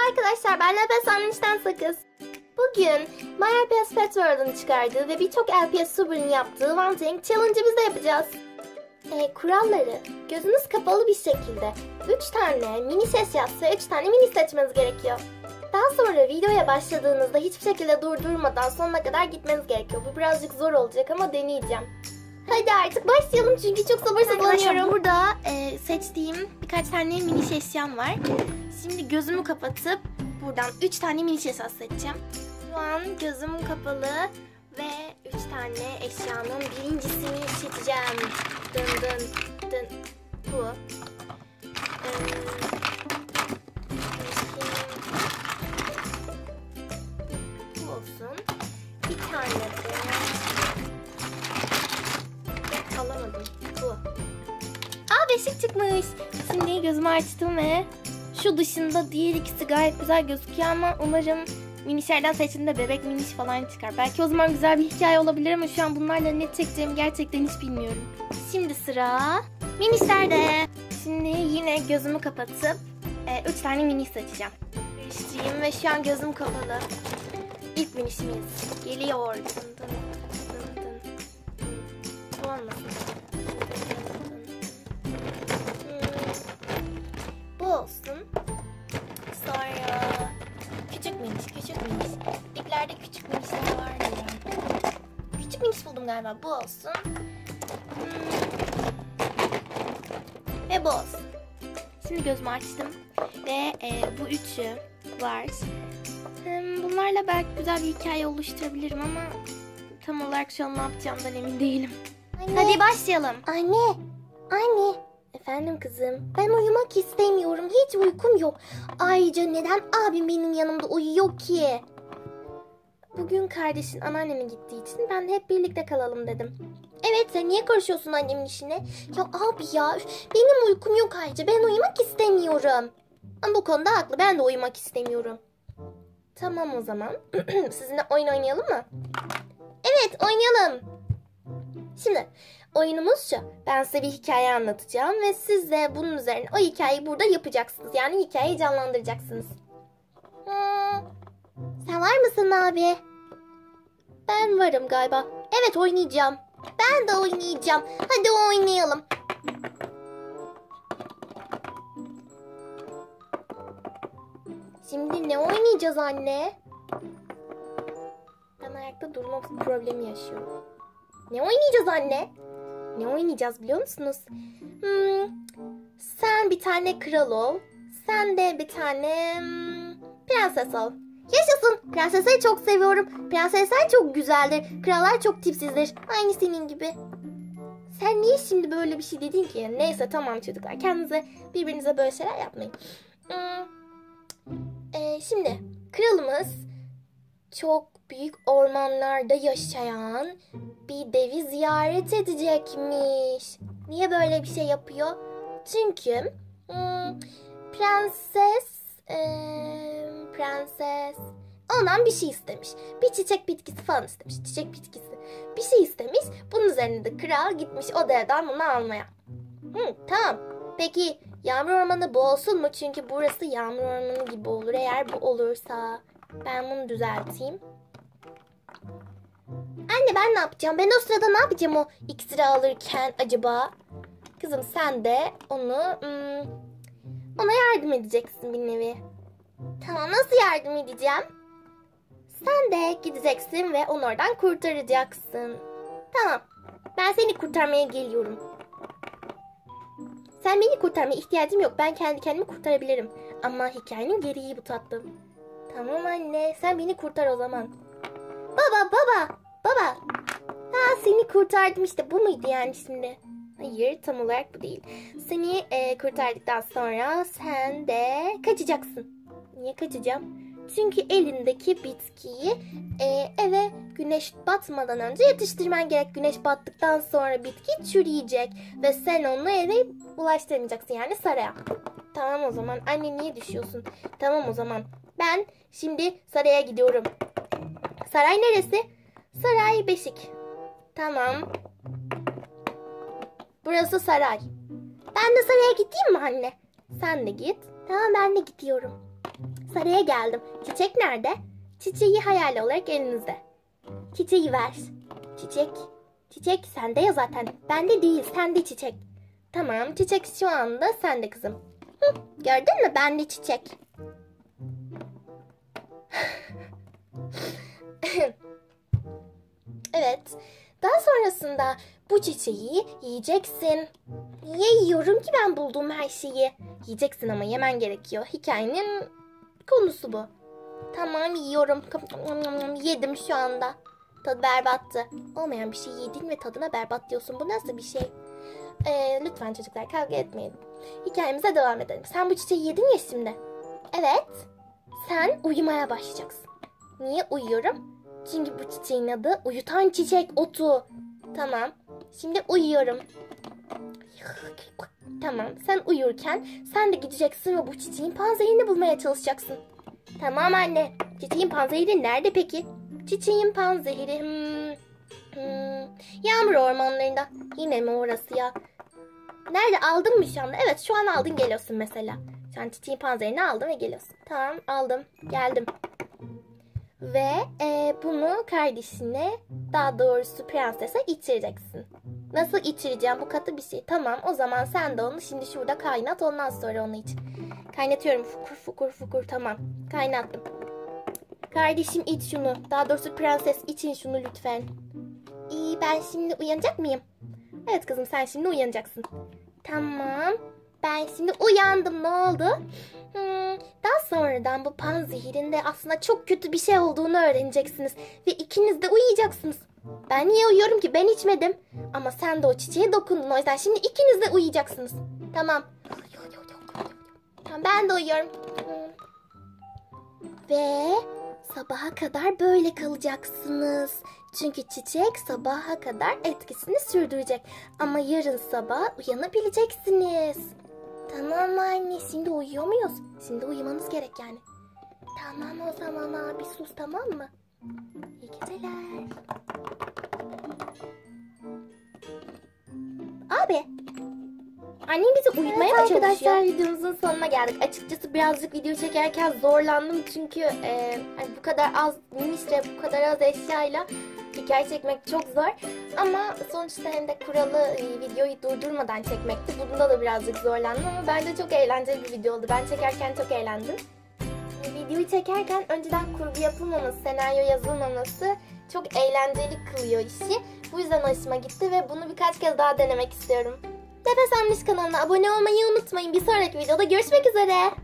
Arkadaşlar, ben Nefes Anmış'tan Sakız. Bugün MyRPS Pet World'un çıkardığı ve birçok LPS Subaru'nun yaptığı One Tank Challenge'ı biz de yapacağız. Kuralları gözünüz kapalı bir şekilde 3 tane mini ses yazsa 3 tane mini seçmeniz gerekiyor. Daha sonra videoya başladığınızda hiçbir şekilde durdurmadan sonuna kadar gitmeniz gerekiyor. Bu birazcık zor olacak ama deneyeceğim. Hadi artık başlayalım çünkü çok sabırsızlanıyorum. Arkadaşlar burada seçtiğim birkaç tane mini eşyam var. Şimdi gözümü kapatıp buradan 3 tane mini eşya seçeceğim. Şu an gözüm kapalı ve 3 tane eşyanın birincisini seçeceğim. Dın dın dın. Bu. Bu olsun. Bir tane de alamadım. Bu. Beşik çıkmış. Şimdi gözümü açtım ve şu dışında diğer ikisi gayet güzel gözüküyor ama umarım minişlerden seçtiğimde bebek miniş falan çıkar. Belki o zaman güzel bir hikaye olabilir ama şu an bunlarla ne çekeceğimi gerçekten hiç bilmiyorum. Şimdi sıra minişlerde. Şimdi yine gözümü kapatıp 3 tane miniş seçeceğim. Karıştırayım ve şu an gözüm kapalı. İlk minişimiz geliyor. Dın dın dın dın. Bu olmasın. Bu olsun. Sonra küçük miniş. İplerde küçük minişler var ya. Küçük miniş buldum galiba. Bu olsun. Ve bu olsun. Şimdi gözümü açtım. Ve bu üçü var. Bunlarla belki güzel bir hikaye oluşturabilirim ama tam olarak şu an ne yapacağımdan emin değilim. Anne. Hadi başlayalım. Anne. Efendim kızım. Ben uyumak istemiyorum. Hiç uykum yok. Ayrıca neden abim benim yanımda uyuyor ki? Bugün kardeşin anneannemin gittiği için ben de hep birlikte kalalım dedim. Evet, sen niye karışıyorsun annemin işine? Ya abi ya, benim uykum yok ayrıca. Ben uyumak istemiyorum. Ama bu konuda haklı. Ben de uyumak istemiyorum. Tamam o zaman. Sizinle oyun oynayalım mı? Evet, oynayalım. Şimdi oyunumuz şu. Ben size bir hikaye anlatacağım ve siz de bunun üzerine o hikayeyi burada yapacaksınız. Yani hikayeyi canlandıracaksınız. Sen var mısın abi? Ben varım galiba. Evet, oynayacağım. Ben de oynayacağım. Hadi oynayalım. Şimdi ne oynayacağız anne? Ben ayakta durma problemi yaşıyorum. Ne oynayacağız anne? Ne oynayacağız biliyor musunuz? Sen bir tane kral ol. Sen de bir tane prenses ol. Yaşasın. Prensesleri çok seviyorum. Prensesler çok güzeldir. Krallar çok tipsizdir. Aynı senin gibi. Sen niye şimdi böyle bir şey dedin ki? Neyse tamam çocuklar. Kendinize birbirinize böyle şeyler yapmayın. Şimdi kralımız çok büyük ormanlarda yaşayan bir devi ziyaret edecekmiş. Niye böyle bir şey yapıyor? Çünkü prenses ondan bir şey istemiş. Bir çiçek bitkisi falan istemiş. Çiçek bitkisi. Bir şey istemiş. Bunun üzerine de kral gitmiş o devden bunu almaya. Tamam. Peki yağmur ormanı bu olsun mu? Çünkü burası yağmur ormanı gibi olur. Eğer bu olursa ben bunu düzelteyim. Anne, ben ne yapacağım? Ben o sırada ne yapacağım o iksiri alırken acaba? Kızım sen de ona yardım edeceksin bir nevi. Tamam, nasıl yardım edeceğim? Sen de gideceksin ve onu oradan kurtaracaksın. Tamam, ben seni kurtarmaya geliyorum. Sen beni kurtarmaya ihtiyacım yok. Ben kendi kendimi kurtarabilirim. Ama hikayenin gereği bu tatlım. Tamam anne, sen beni kurtar o zaman. Baba. Seni kurtardım işte. Bu muydu yani şimdi? Hayır, tam olarak bu değil. Seni kurtardıktan sonra sen de kaçacaksın. Niye kaçacağım? Çünkü elindeki bitkiyi eve güneş batmadan önce yetiştirmen gerek. Güneş battıktan sonra bitki çürüyecek. Ve sen onu eve ulaştırmayacaksın, yani saraya. Tamam o zaman. Anne niye düşüyorsun? Tamam o zaman. Ben şimdi saraya gidiyorum. Saray neresi? Saray Beşik. Tamam. Burası saray. Ben de saraya gideyim mi anne? Sen de git. Tamam, ben de gidiyorum. Saraya geldim. Çiçek nerede? Çiçeği hayal olarak elinizde. Çiçeği ver. Çiçek. Çiçek sende ya zaten. Bende değil, sende çiçek. Tamam, çiçek şu anda sende kızım. Hı, gördün mü? Bende çiçek. Evet. Daha sonrasında bu çiçeği yiyeceksin. Niye yiyorum ki ben bulduğum her şeyi? Yiyeceksin ama yemen gerekiyor. Hikayenin konusu bu. Tamam, yiyorum. Yedim şu anda. Tadı berbattı. Olmayan bir şey yedin ve tadına berbat diyorsun. Bu nasıl bir şey? Lütfen çocuklar kavga etmeyelim. Hikayemize devam edelim. Sen bu çiçeği yedin ya şimdi. Evet. Sen uyumaya başlayacaksın. Niye uyuyorum? Çünkü bu çiçeğin adı uyutan çiçek otu. Tamam. Şimdi uyuyorum. Tamam. Sen uyurken sen de gideceksin ve bu çiçeğin panzehirini bulmaya çalışacaksın. Tamam anne. Çiçeğin panzehiri nerede peki? Çiçeğin panzehiri... Yağmur ormanlarında. Yine mi orası ya? Nerede, aldın mı şu anda? Evet, şu an aldın, geliyorsun mesela. Sen çiçeğin panzehirini aldın ve geliyorsun. Tamam, aldım. Geldim. Ve bunu kardeşine, daha doğrusu prensese içireceksin. Nasıl içireceğim? Bu katı bir şey. Tamam, o zaman sen de onu şimdi şurada kaynat, ondan sonra onu iç. Kaynatıyorum. Fukur fukur fukur. Tamam. Kaynattım. Kardeşim iç şunu. Daha doğrusu prenses, için şunu lütfen. İyi, ben şimdi uyanacak mıyım? Evet kızım, sen şimdi uyanacaksın. Tamam. Ben şimdi uyandım. Ne oldu? Daha sonradan bu panzehirin de aslında çok kötü bir şey olduğunu öğreneceksiniz. Ve ikiniz de uyuyacaksınız. Ben niye uyuyorum ki? Ben içmedim. Ama sen de o çiçeğe dokundun. O yüzden şimdi ikiniz de uyuyacaksınız. Tamam. Tamam, ben de uyuyorum. Ve sabaha kadar böyle kalacaksınız. Çünkü çiçek sabaha kadar etkisini sürdürecek. Ama yarın sabah uyanabileceksiniz. Tamam anne, şimdi uyuyor muyuz? Şimdi uyumanız gerek yani. Tamam o zaman abi, sus, tamam mı? İyi geceler. Abi, annem bizi uyutmaya mı çalışıyor? Arkadaşlar, videomuzun sonuna geldik. Açıkçası birazcık video çekerken zorlandım. Çünkü bu kadar az minişle, bu kadar az eşyayla hikaye çekmek çok zor. Ama sonuçta hem de kuralı videoyu durdurmadan çekmekti. Bunda da birazcık zorlandım ama bence çok eğlenceli bir video oldu. Ben çekerken çok eğlendim. Videoyu çekerken önceden kurgu yapılmaması, senaryo yazılmaması çok eğlenceli kılıyor işi. Bu yüzden hoşuma gitti ve bunu birkaç kez daha denemek istiyorum. Nefes Almış kanalına abone olmayı unutmayın. Bir sonraki videoda görüşmek üzere.